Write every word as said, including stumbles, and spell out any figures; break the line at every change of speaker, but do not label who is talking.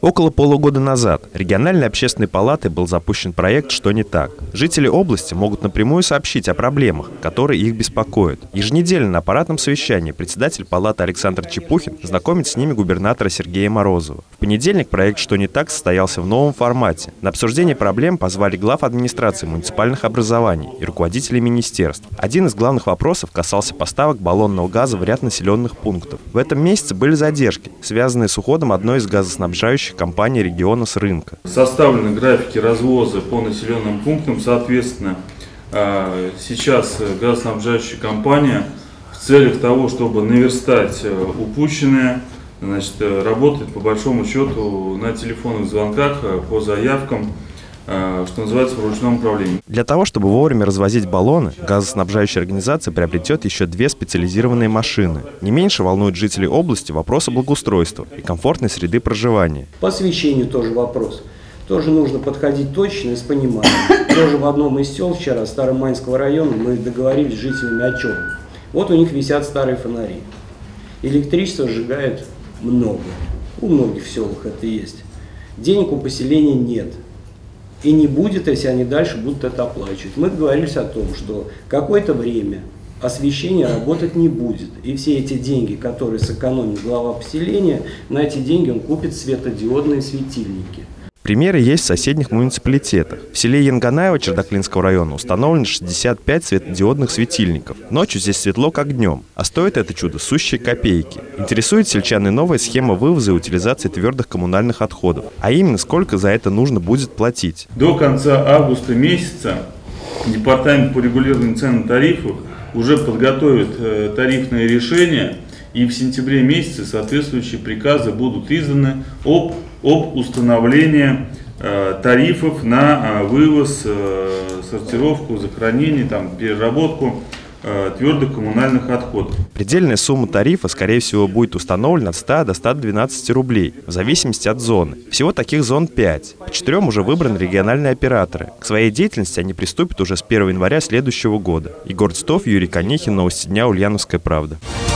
Около полугода назад региональной общественной палатой был запущен проект «Что не так?». Жители области могут напрямую сообщить о проблемах, которые их беспокоят. Еженедельно на аппаратном совещании председатель палаты Александр Чепухин знакомит с ними губернатора Сергея Морозова. В понедельник проект «Что не так?» состоялся в новом формате. На обсуждение проблем позвали глав администрации муниципальных образований и руководителей министерств. Один из главных вопросов касался поставок баллонного газа в ряд населенных пунктов. В этом месяце были задержки, связанные с уходом одной из газоснабжающих компаний региона с рынка.
Составлены графики развоза по населенным пунктам. Соответственно, сейчас газоснабжающая компания в целях того, чтобы наверстать упущенное, значит, работает по большому счету на телефонных звонках по заявкам, что называется, в ручном управлении.
Для того, чтобы вовремя развозить баллоны, газоснабжающая организация приобретет еще две специализированные машины. Не меньше волнуют жителей области вопросы благоустройства и комфортной среды проживания.
По освещению тоже вопрос. Тоже нужно подходить точно и с пониманием. Тоже в одном из сел вчера, Старомайнского района, мы договорились с жителями о чем. Вот у них висят старые фонари. Электричество сжигают много. У многих в селах это есть. Денег у поселения нет. И не будет, если они дальше будут это оплачивать. Мы договорились о том, что какое-то время освещение работать не будет. И все эти деньги, которые сэкономит глава поселения, на эти деньги он купит светодиодные светильники.
Примеры есть в соседних муниципалитетах. В селе Янганаево Чердаклинского района установлено шестьдесят пять светодиодных светильников. Ночью здесь светло, как днем. А стоит это чудо сущие копейки. Интересует сельчан и новая схема вывоза и утилизации твердых коммунальных отходов. А именно, сколько за это нужно будет платить.
До конца августа месяца Департамент по регулированию цен и тарифов уже подготовит тарифные решения. И в сентябре месяце соответствующие приказы будут изданы об, об установлении э, тарифов на э, вывоз, э, сортировку, захоронение, там, переработку э, твердых коммунальных отходов.
Предельная сумма тарифа, скорее всего, будет установлена от ста до ста двенадцати рублей, в зависимости от зоны. Всего таких зон пять. По четырем уже выбраны региональные операторы. К своей деятельности они приступят уже с первого января следующего года. Егор Титов, Юрий Конехин, Новости дня, Ульяновская правда.